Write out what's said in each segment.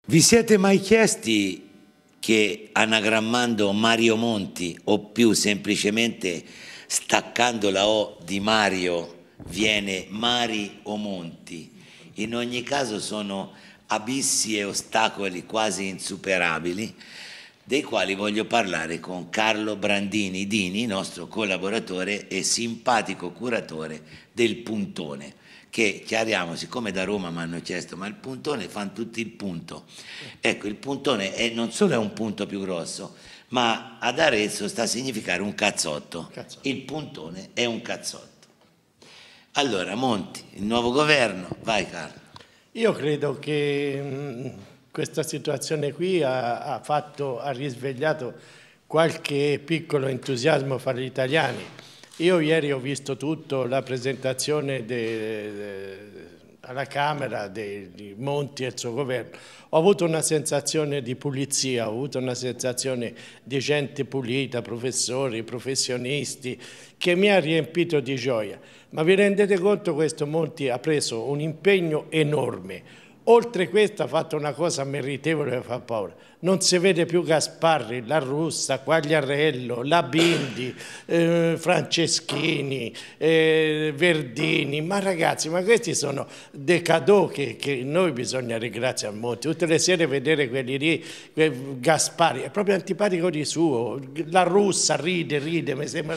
Vi siete mai chiesti che anagrammando Mario Monti o più semplicemente staccando la O di Mario viene Mari o Monti? In ogni caso sono abissi e ostacoli quasi insuperabili, dei quali voglio parlare con Carlo Brandini Dini, nostro collaboratore e simpatico curatore del Puntone, che, chiariamo, siccome da Roma mi hanno chiesto, ma il Puntone fanno tutti il punto. Ecco, il Puntone non solo è un punto più grosso, ma ad Arezzo sta a significare un cazzotto. Il Puntone è un cazzotto. Allora, Monti, il nuovo governo, vai Carlo. Io credo che questa situazione qui ha risvegliato qualche piccolo entusiasmo fra gli italiani. Io ieri ho visto tutto, la presentazione alla Camera di Monti e il suo governo. Ho avuto una sensazione di pulizia, ho avuto una sensazione di gente pulita, professori, professionisti, che mi ha riempito di gioia. Ma vi rendete conto, questo Monti ha preso un impegno enorme. Oltre a questo ha fatto una cosa meritevole che fa paura. Non si vede più Gasparri, La Russa, Quagliarello, La Bindi, Franceschini, Verdini. Ma ragazzi, ma questi sono dei cadeau che noi bisogna ringraziare a Monti. Tutte le sere vedere quelli lì, Gasparri, è proprio antipatico di suo. La Russa ride, mi sembra...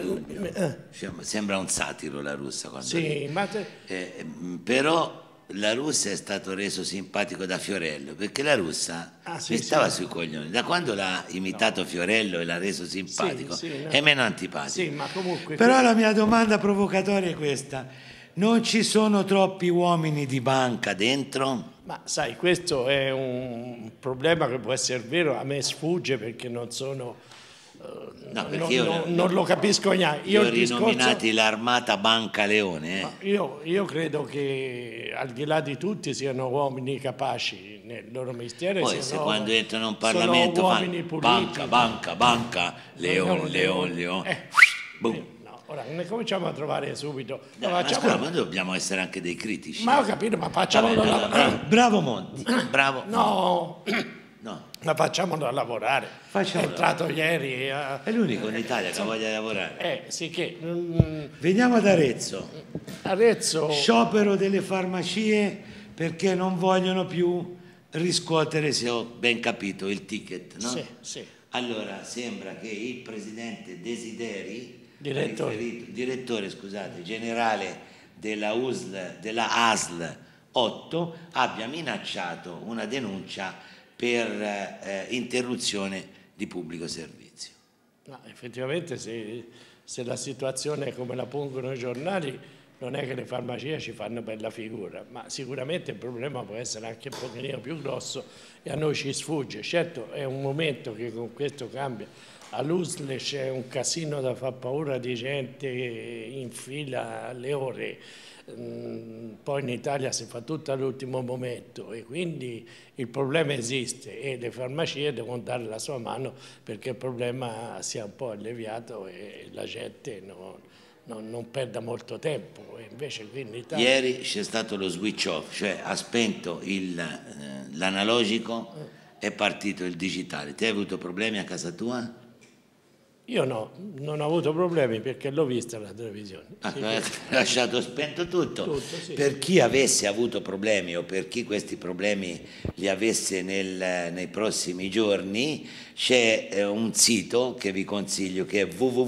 Sembra un satiro La Russa. Quando sì, ma... però... La Russa è stato reso simpatico da Fiorello, perché la Russa stava sui coglioni. Da quando l'ha imitato Fiorello e l'ha reso simpatico, è meno antipatico. Sì, ma comunque... Però la mia domanda provocatoria è questa: non ci sono troppi uomini di banca dentro? Ma sai, questo è un problema che può essere vero, a me sfugge perché non sono... No, perché io non lo capisco neanche. Io ho rinominati l'Armata Banca Leone. Io credo che al di là di tutti siano uomini capaci nel loro mestiere. Poi se quando entrano in Parlamento fanno banca, Leone. Boom. Ora, ne cominciamo a trovare subito. Ma dobbiamo essere anche dei critici. Ma ho capito, ma facciamolo lavorare. Bravo Monti, bravo. No. Ma facciamolo lavorare. È entrato ieri. È l'unico in Italia che voglia lavorare. Sì che... Veniamo ad Arezzo. Arezzo... Sciopero delle farmacie perché non vogliono più riscuotere, se ho ben capito, il ticket, no? Sì. Allora, sembra che il presidente Desideri, direttore generale della ASL 8, abbia minacciato una denuncia per interruzione di pubblico servizio. No, effettivamente se la situazione è come la pongono i giornali, non è che le farmacie ci fanno bella figura, ma sicuramente il problema può essere anche un pochino più grosso e a noi ci sfugge. Certo è un momento che con questo cambia. All'USL c'è un casino da far paura di gente in fila alle ore. Poi in Italia si fa tutto all'ultimo momento e quindi il problema esiste e le farmacie devono dare la sua mano perché il problema sia un po' alleviato e la gente non perda molto tempo. E invece qui in Italia... Ieri c'è stato lo switch off, cioè ha spento l'analogico, è partito il digitale. Te hai avuto problemi a casa tua? Io no, non ho avuto problemi perché l'ho vista la televisione. Hai lasciato spento tutto. Sì. Per chi avesse avuto problemi o per chi questi problemi li avesse nei prossimi giorni, c'è un sito che vi consiglio che è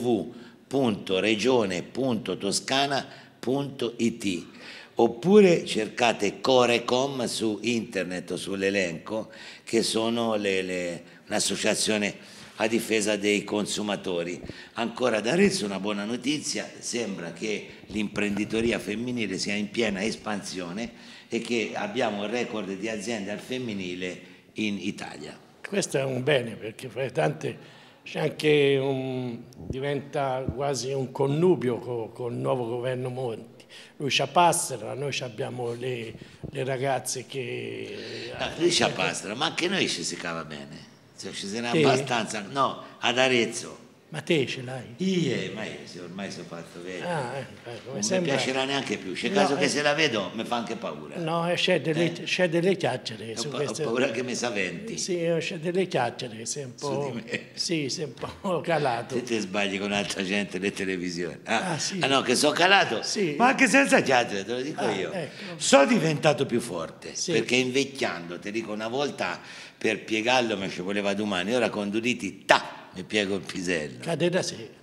www.regione.toscana.it oppure cercate Corecom su internet o sull'elenco, che sono un'associazione a difesa dei consumatori. Ancora ad Arezzo una buona notizia: sembra che l'imprenditoria femminile sia in piena espansione e che abbiamo un record di aziende al femminile in Italia. Questo è un bene perché fra tante c'è anche diventa quasi un connubio con il nuovo governo Monti. Lui c'ha Passera, noi abbiamo le ragazze che... lui c'ha Passera, ma anche noi ci si cava bene. Ci sarà abbastanza, no, ad Arezzo Ma te ce l'hai? Ma io ormai sono fatto vecchio. Come Non sembra... mi piacerà neanche più. C'è caso che se la vedo mi fa anche paura. No, c'è delle chiacchiere su questo. Ho paura che mi saventi. Sì, c'è delle chiacchiere, sei un po'... Su di me. Sì, sei un po' calato. Se te sbagli con altra gente le televisioni. Sì. No, che sono calato? Sì. Ma anche senza chiacchiere, te lo dico io. Ecco. Sono diventato più forte, Sì. perché invecchiando, ti dico, una volta per piegarlo mi ci voleva domani, ora con due diti, mi piego il pisello. Cade da sé.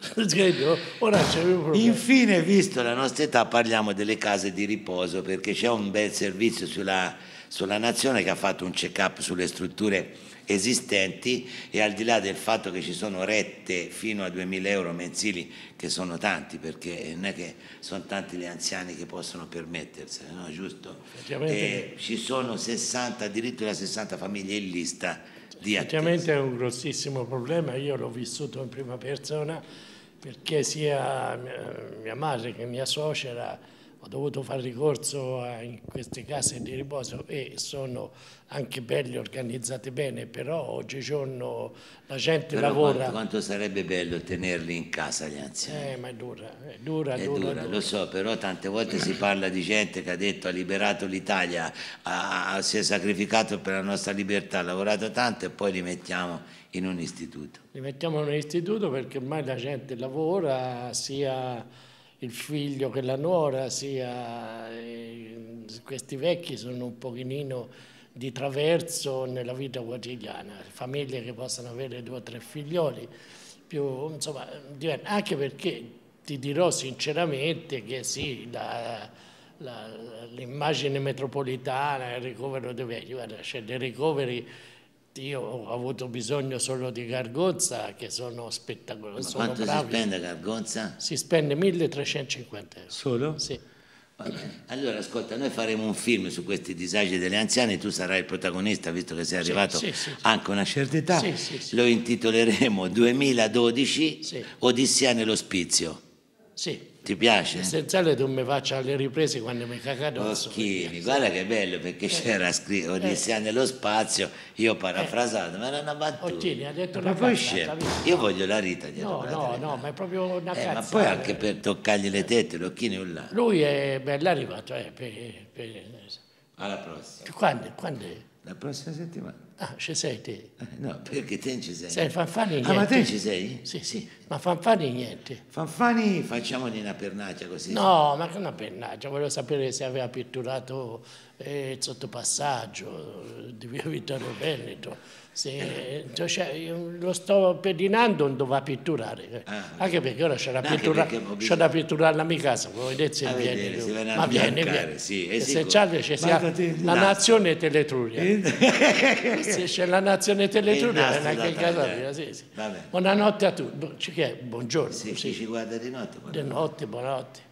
Ora c'è un problema. Infine, visto la nostra età, parliamo delle case di riposo, perché c'è un bel servizio sulla Nazione che ha fatto un check-up sulle strutture esistenti e al di là del fatto che ci sono rette fino a 2.000 euro mensili, che sono tanti, perché non è che sono tanti gli anziani che possono permettersene, no? Giusto? Ci sono 60, addirittura 60 famiglie in lista di attesa. Effettivamente è un grossissimo problema, io l'ho vissuto in prima persona, perché sia mia madre che mia suocera ho dovuto fare ricorso in queste case di riposo e sono anche belle, organizzate bene, però oggigiorno la gente lavora. Quanto sarebbe bello tenerli in casa gli anziani. Ma è dura. Lo so, però tante volte si parla di gente che ha detto ha liberato l'Italia, si è sacrificato per la nostra libertà, ha lavorato tanto e poi li mettiamo in un istituto. Li mettiamo in un istituto perché ormai la gente lavora, sia il figlio che la nuora, sia questi vecchi sono un pochino di traverso nella vita quotidiana, famiglie che possono avere 2 o 3 figlioli, più, insomma, anche perché ti dirò sinceramente che sì, l'immagine metropolitana, il ricovero dei vecchi, guarda, c'è dei ricoveri. Io ho avuto bisogno solo di Gargonza, che sono spettacolari. Quanto si spende a Gargonza? Si spende 1.350 euro. Solo? Sì. Va bene. Allora, ascolta, noi faremo un film su questi disagi degli anziani, tu sarai il protagonista, visto che sei arrivato anche a una certa età. Lo intitoleremo 2012, Odissea nell'ospizio. Sì. Ti piace? Essenziale tu mi faccia le riprese quando mi caga addosso. Occhini, guarda che bello, perché c'era scritto Odissea nello spazio, io ho parafrasato, ma era una battuta. Occhini, ha detto ma poi io voglio la Rita dietro. No, ma è proprio una cazzata. Ma poi anche per toccargli le tette, l'occhino là. Lui è bello arrivato, Alla prossima. Quando è? La prossima settimana. Ci sei te? No, perché te ci sei. Sei Fanfani niente. Ma te ci sei? Sì. Ma Fanfani niente. Fanfani facciamogli una pernaccia così. No, ma che una pernaccia, volevo sapere se aveva pitturato il sottopassaggio di via Vittorio Veneto. Lo sto pedinando, non doveva pitturare. Anche perché ora c'è da pitturare la mia casa, vuoi vedere se viene. Ma viene. Sì, essenziale c'è la nazione Teletruria. Se c'è la nazione Teletruria, non è che il caso. Sì. Buonanotte a tutti. Buongiorno. Sì, ci guarda di notte. Di notte, buonanotte.